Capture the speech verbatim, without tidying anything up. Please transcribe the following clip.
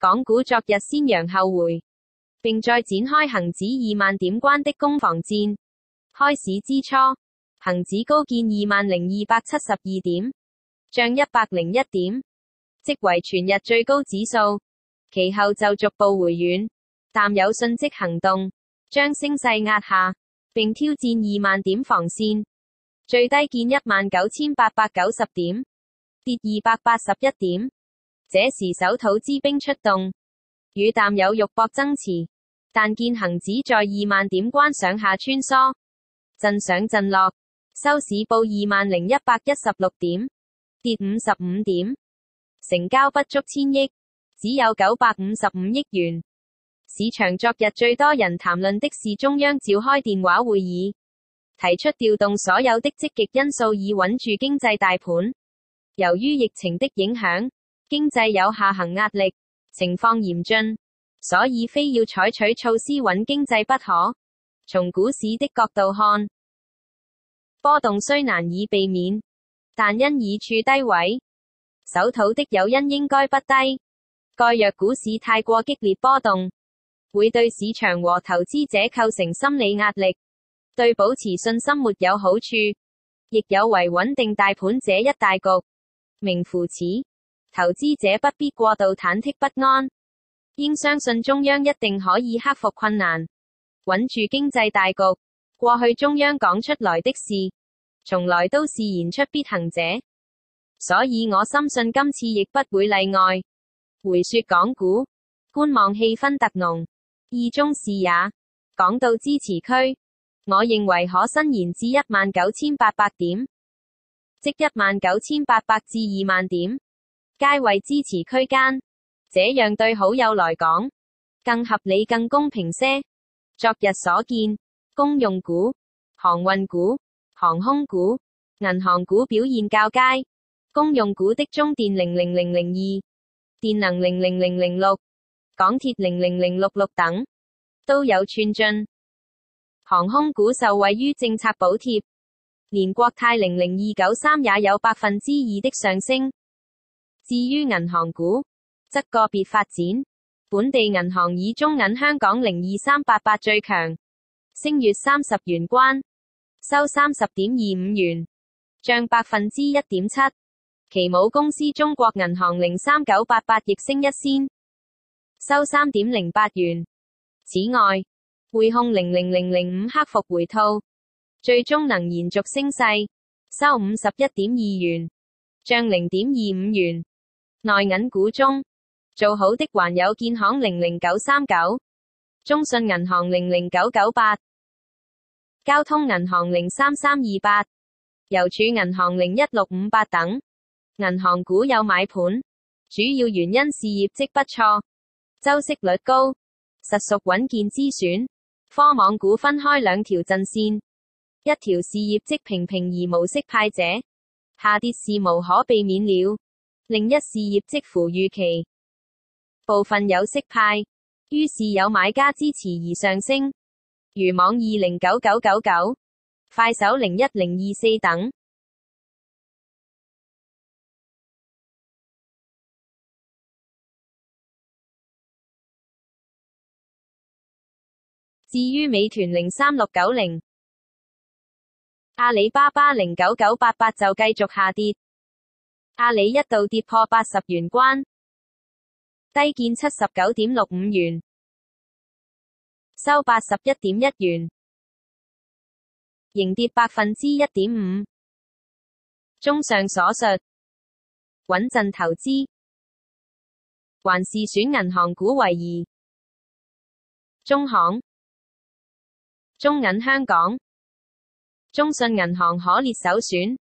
港股昨日先揚後回，並再展開恒指二萬點關的攻防戰。開市之初，恒指高見二萬零二百七十二點，漲一百零一點，即為全日最高指數。其後就逐步回軟，但有迅即行動，將升勢壓下，並挑戰二萬點防線，最低見一萬九千八百九十點，跌二百八十一點。這時手土之兵出動，與淡友肉搏爭持，但見恒指在二萬點關上下穿梭，陣上陣落，收市報二萬零一百一十六點，跌五十五點，成交不足千億，只有九百五十五億元。市場昨日最多人談論的是中央召開電話會議，提出調動所有的積極因素以穩住經濟大盤。由於疫情的影響，經濟有下行壓力，情況嚴峻，所以非要採取措施穩經濟不可。從股市的角度看，波動雖難以避免，但因已處低位，守土的誘因應該不低。該若股市太過激烈波動，會對市場和投資者構成心理壓力，對保持信心沒有好處，亦有違穩定大盤這一大局。明乎此，投資者不必過度忐忑不安，應相信中央一定可以克服困難，穩住經濟大局。過去中央講出來的事，從來都是言出必行者，所以我深信今次亦不會例外。回說港股，觀望氣氛特濃，意中事也。講到支持區，我認為可伸延至一萬九千八百點，即一萬九千八百至二萬點，皆為支持區間，這樣對好友來講，更合理更公平些。昨日所見，公用股、航運股、航空股、銀行股表現較佳，公用股的中電零零零零二、電能零零零零六、港鐵零零零六六等，都有寸進。航空股受惠於政策補貼，連國泰零零二九三也有百分之二的上升。至於銀行股，則個別發展，本地銀行以中銀香港零二三八八最強，升越三十元關，收三十點二五元，漲百分之一點七。其母公司中國銀行零三九八八亦升一仙，收三點零八元。此外，匯控零零零零五克服回吐，最終能延續升勢，收五十一點二元，漲零點二五元。內銀股中，做好的還有建行零零九三九、中信銀行零零九九八、交通銀行零三三二八、郵儲銀行零一六五八等。銀行股有買盤，主要原因是業績不錯，周息率高，實屬穩健之選。科網股分開兩條陣線，一條是業績平平而無息派者，下跌是無可避免了；另一是業績符預期，部分有息派，於是有買家支持而上升，如網易零九九九九、快手零一零二四等。至於美團零三六九零、阿里巴巴零九九八八就繼續下跌，阿里一度跌破八十元關，低見七十九點六五元，收八十一點一元，仍跌百分之一點五。綜上所述，穩陣投資，還是選銀行股為宜。中行、中銀香港、中信銀行可列首選。